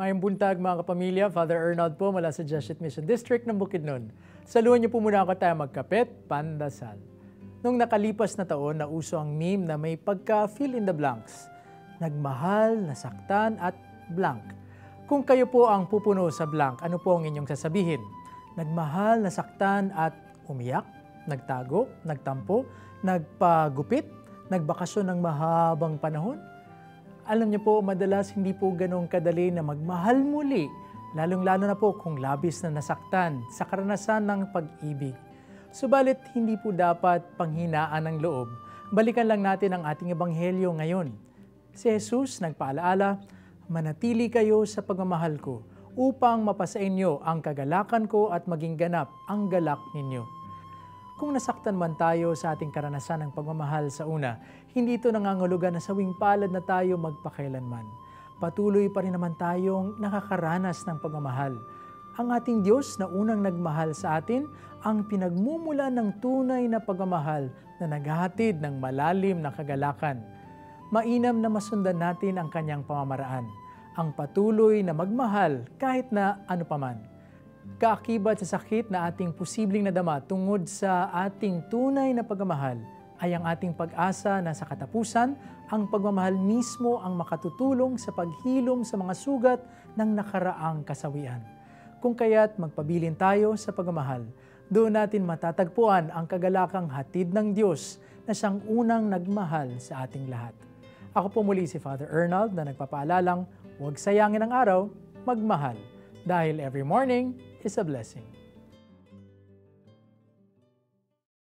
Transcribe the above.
Ngayong buntag mga kapamilya, Father Arnold po mula sa Jesuit Mission District ng Bukidnon. Saluhan niyo po muna ako tayo magkapit, pandasal. Nung nakalipas na taon, nauso ang meme na may pagka-fill in the blanks. Nagmahal, nasaktan at blank. Kung kayo po ang pupuno sa blank, ano po ang inyong sasabihin? Nagmahal, nasaktan at umiyak, nagtago, nagtampo, nagpagupit, nagbakasyon ng mahabang panahon? Alam niyo po, madalas hindi po ganong kadali na magmahal muli, lalong-lalo na po kung labis na nasaktan sa karanasan ng pag-ibig. Subalit, hindi po dapat panghinaan ng loob. Balikan lang natin ang ating ebanghelyo ngayon. Si Jesus nagpaalaala, manatili kayo sa pagmamahal ko upang mapasa inyo ang kagalakan ko at maging ganap ang galak ninyo. Kung nasaktan man tayo sa ating karanasan ng pagmamahal sa una, hindi ito nangangulugan na sawing palad na tayo magpakailanman. Patuloy pa rin naman tayong nakakaranas ng pagmamahal. Ang ating Diyos na unang nagmahal sa atin, ang pinagmumula ng tunay na pagmamahal na naghahatid ng malalim na kagalakan. Mainam na masundan natin ang kanyang pamamaraan, ang patuloy na magmahal kahit na ano paman. Kaakibat sa sakit na ating posibleng nadama tungod sa ating tunay na pagmamahal ay ang ating pag-asa na sa katapusan, ang pagmamahal mismo ang makatutulong sa paghilom sa mga sugat ng nakaraang kasawian. Kung kaya't magpabilin tayo sa pagmamahal, doon natin matatagpuan ang kagalakang hatid ng Diyos na siyang unang nagmahal sa ating lahat. Ako po muli si Father Arnold na nagpapaalalang huwag sayangin ang araw, magmahal. Dahil every morning is a blessing.